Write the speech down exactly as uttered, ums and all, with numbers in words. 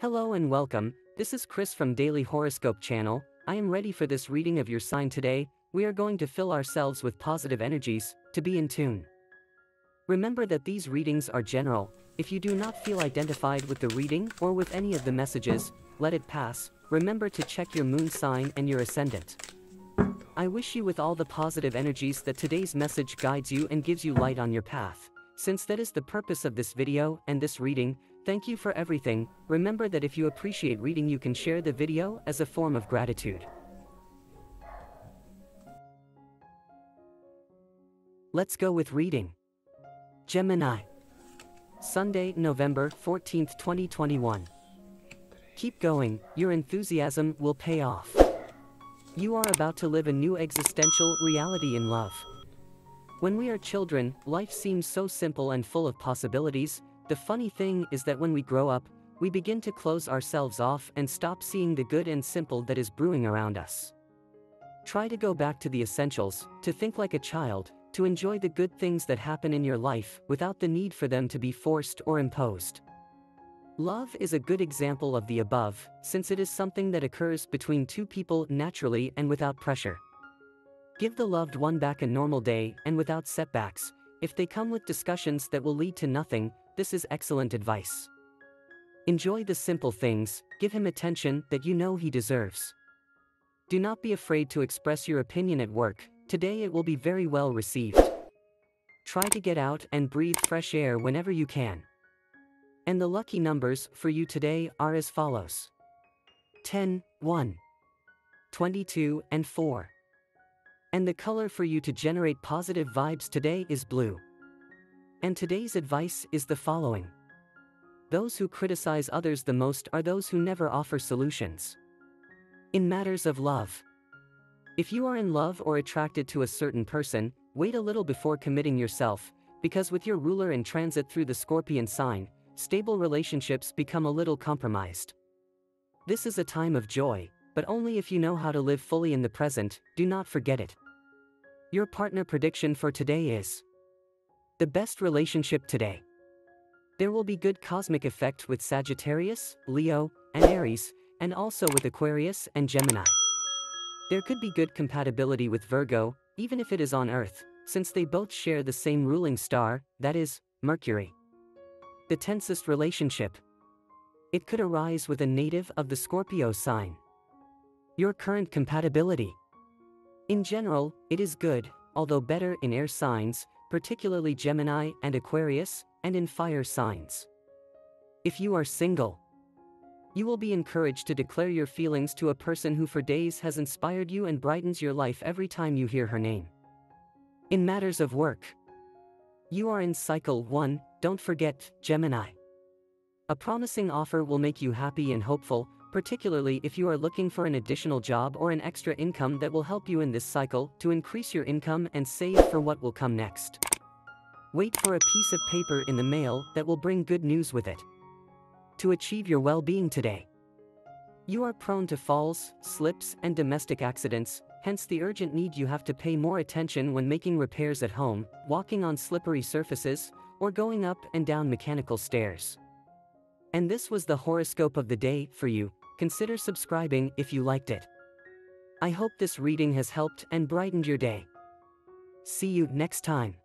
Hello and welcome, this is Chris from Daily Horoscope Channel. I am ready for this reading of your sign today. We are going to fill ourselves with positive energies, to be in tune. Remember that these readings are general. If you do not feel identified with the reading or with any of the messages, let it pass. Remember to check your moon sign and your ascendant. I wish you with all the positive energies that today's message guides you and gives you light on your path. Since that is the purpose of this video and this reading, thank you for everything. Remember that if you appreciate reading, you can share the video as a form of gratitude. Let's go with reading. Gemini. Sunday, November fourteenth, twenty twenty-one. Keep going, your enthusiasm will pay off. You are about to live a new existential reality in love. When we are children, life seems so simple and full of possibilities. The funny thing is that when we grow up, we begin to close ourselves off and stop seeing the good and simple that is brewing around us. Try to go back to the essentials, to think like a child, to enjoy the good things that happen in your life without the need for them to be forced or imposed. Love is a good example of the above, since it is something that occurs between two people naturally and without pressure. Give the loved one back a normal day and without setbacks. If they come with discussions that will lead to nothing, this is excellent advice. Enjoy the simple things, give him attention that you know he deserves. Do not be afraid to express your opinion at work. Today it will be very well received. Try to get out and breathe fresh air whenever you can. And the lucky numbers for you today are as follows: ten, one, twenty-two, and four. And the color for you to generate positive vibes today is blue. And today's advice is the following: those who criticize others the most are those who never offer solutions. In matters of love, if you are in love or attracted to a certain person, wait a little before committing yourself, because with your ruler in transit through the Scorpion sign, stable relationships become a little compromised. This is a time of joy, but only if you know how to live fully in the present. Do not forget it. Your partner prediction for today is the best relationship today. There will be good cosmic effect with Sagittarius, Leo, and Aries, and also with Aquarius and Gemini. There could be good compatibility with Virgo, even if it is on Earth, since they both share the same ruling star, that is, Mercury. The tensest relationship. It could arise with a native of the Scorpio sign. Your current compatibility. In general, it is good, although better in air signs, particularly Gemini and Aquarius, and in fire signs. If you are single, you will be encouraged to declare your feelings to a person who for days has inspired you and brightens your life every time you hear her name. In matters of work, you are in cycle one, don't forget, Gemini. A promising offer will make you happy and hopeful, particularly if you are looking for an additional job or an extra income that will help you in this cycle to increase your income and save for what will come next. Wait for a piece of paper in the mail that will bring good news with it. To achieve your well-being today, you are prone to falls, slips, and domestic accidents, hence the urgent need you have to pay more attention when making repairs at home, walking on slippery surfaces, or going up and down mechanical stairs. And this was the horoscope of the day for you. Consider subscribing if you liked it. I hope this reading has helped and brightened your day. See you next time.